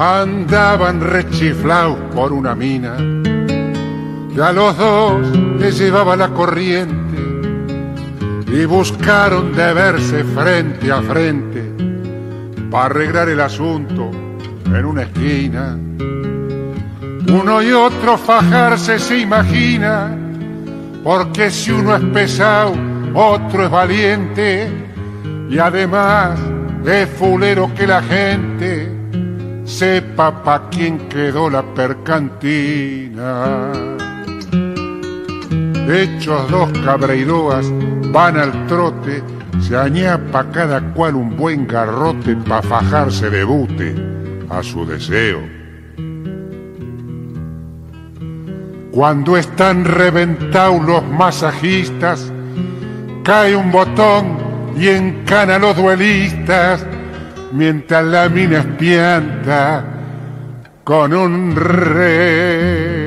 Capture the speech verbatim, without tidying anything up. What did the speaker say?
andaban rechiflados por una mina, y a los dos les llevaba la corriente, y buscaron de verse frente a frente para arreglar el asunto en una esquina. Uno y otro fajarse se imagina, porque si uno es pesado, otro es valiente, y además es fulero que la gente sepa pa' quién quedó la percantina. Hechos dos cabreiroas van al trote, se añapa cada cual un buen garrote pa' fajarse de bute a su deseo. Cuando están reventados los masajistas, cae un botón y encana a los duelistas, mientras la mina espianta con un rey.